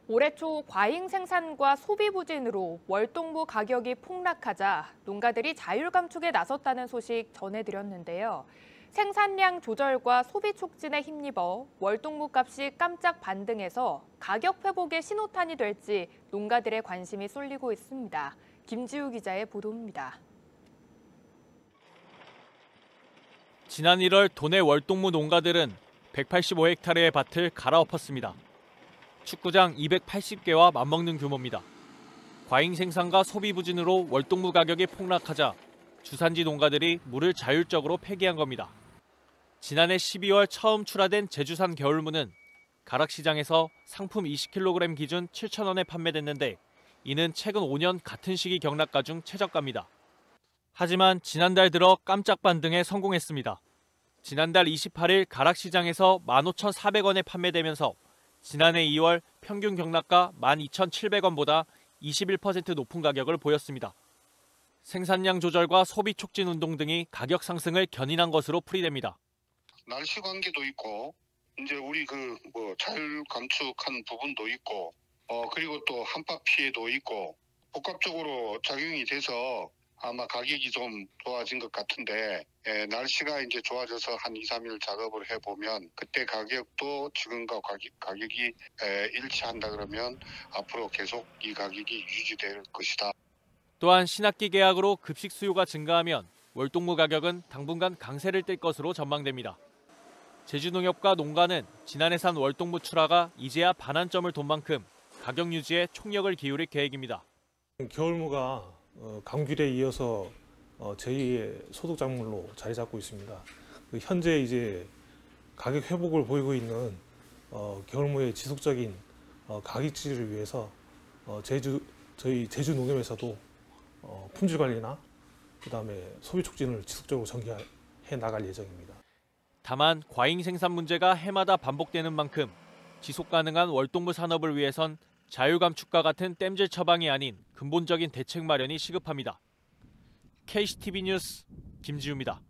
올해 초 과잉 생산과 소비 부진으로 월동무 가격이 폭락하자 농가들이 자율 감축에 나섰다는 소식 전해드렸는데요. 생산량 조절과 소비 촉진에 힘입어 월동무 값이 깜짝 반등해서 가격 회복의 신호탄이 될지 농가들의 관심이 쏠리고 있습니다. 김지우 기자의 보도입니다. 지난 1월 도내 월동무 농가들은 185헥타르의 밭을 갈아엎었습니다. 축구장 280개와 맞먹는 규모입니다. 과잉 생산과 소비 부진으로 월동무 가격이 폭락하자 주산지 농가들이 물을 자율적으로 폐기한 겁니다. 지난해 12월 처음 출하된 제주산 겨울무는 가락시장에서 상품 20kg 기준 7,000원에 판매됐는데 이는 최근 5년 같은 시기 경락가 중 최저가입니다. 하지만 지난달 들어 깜짝 반등에 성공했습니다. 지난달 28일 가락시장에서 15,400원에 판매되면서 지난해 2월 평균 경락가 12,700원보다 21% 높은 가격을 보였습니다. 생산량 조절과 소비 촉진 운동 등이 가격 상승을 견인한 것으로 풀이됩니다. 날씨 관계도 있고, 이제 우리 자율 감축한 부분도 있고, 그리고 또 한파 피해도 있고, 복합적으로 작용이 돼서 아마 가격이 좀 좋아진 것 같은데, 날씨가 이제 좋아져서 한 2, 3일 작업을 해보면 그때 가격도 지금과 가격이 일치한다 그러면 앞으로 계속 이 가격이 유지될 것이다. 또한 신학기 개학으로 급식 수요가 증가하면 월동무 가격은 당분간 강세를 띨 것으로 전망됩니다. 제주농협과 농가는 지난해산 월동무 출하가 이제야 반환점을 돈 만큼 가격 유지에 총력을 기울일 계획입니다. 겨울무가 감귤에 이어서 제2의 소득 작물로 자리 잡고 있습니다. 현재 이제 가격 회복을 보이고 있는 겨울무의 지속적인 가격 지지를 위해서 저희 제주농협에서도 품질 관리나 그다음에 소비 촉진을 지속적으로 전개해 나갈 예정입니다. 다만 과잉 생산 문제가 해마다 반복되는 만큼 지속 가능한 월동무 산업을 위해선 자율 감축과 같은 땜질 처방이 아닌 근본적인 대책 마련이 시급합니다. KCTV 뉴스 김지우입니다.